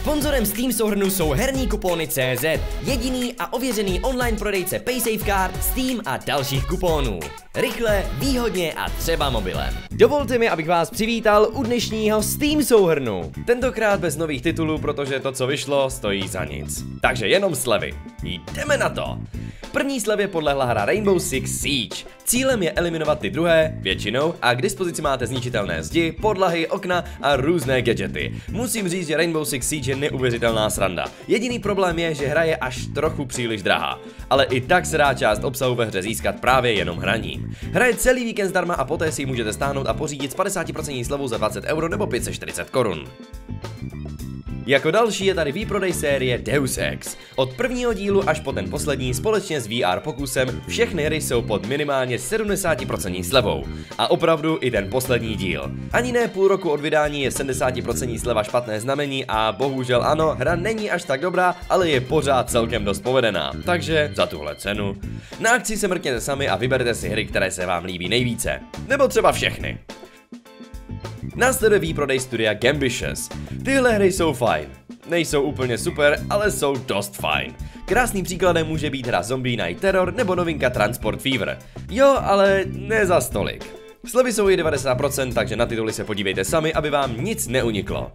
Sponzorem Steam souhrnu jsou herní kupony.cz, jediný a ověřený online prodejce PaySafeCard, Steam a dalších kuponů. Rychle, výhodně a třeba mobilem. Dovolte mi, abych vás přivítal u dnešního Steam souhrnu. Tentokrát bez nových titulů, protože to, co vyšlo, stojí za nic. Takže jenom slevy. Jdeme na to! První slevě podlehla hra Rainbow Six Siege. Cílem je eliminovat ty druhé, většinou, a k dispozici máte zničitelné zdi, podlahy, okna a různé gadgety. Musím říct, že Rainbow Six Siege je neuvěřitelná sranda. Jediný problém je, že hra je až trochu příliš drahá. Ale i tak se dá část obsahu ve hře získat právě jenom hraním. Hra je celý víkend zdarma a poté si ji můžete stáhnout a pořídit s 50% slevou za 20 € nebo 540 korun. Jako další je tady výprodej série Deus Ex. Od prvního dílu až po ten poslední společně s VR pokusem všechny hry jsou pod minimálně 70% slevou. A opravdu i ten poslední díl. Ani ne půl roku od vydání je 70% sleva špatné znamení a bohužel ano, hra není až tak dobrá, ale je pořád celkem dost povedená. Takže za tuhle cenu. Na akci se mrkněte sami a vyberte si hry, které se vám líbí nejvíce. Nebo třeba všechny. Následuje výprodej studia Gambitious. Tyhle hry jsou fajn. Nejsou úplně super, ale jsou dost fajn. Krásným příkladem může být hra Zombie Night Terror nebo novinka Transport Fever. Jo, ale ne za stolik. Slevy jsou i 90%, takže na tituly se podívejte sami, aby vám nic neuniklo.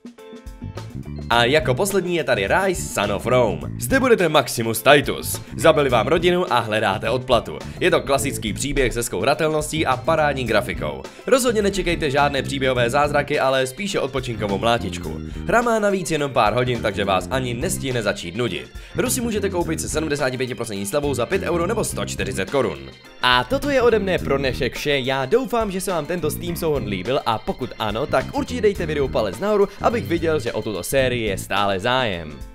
A jako poslední je tady Rise Son of Rome. Zde budete Maximus Titus. Zabili vám rodinu a hledáte odplatu. Je to klasický příběh se hezkou hratelností a parádní grafikou. Rozhodně nečekejte žádné příběhové zázraky, ale spíše odpočinkovou mlátičku. Hra má navíc jenom pár hodin, takže vás ani nestihne začít nudit. Hru si můžete koupit se 75% slevou za 5 € nebo 140 korun. A toto je ode mne pro dnešek vše. Já doufám, že se vám tento Steam souhrn líbil a pokud ano, tak určitě dejte videu palec nahoru, abych viděl, že o tuto sérii je stále zájem.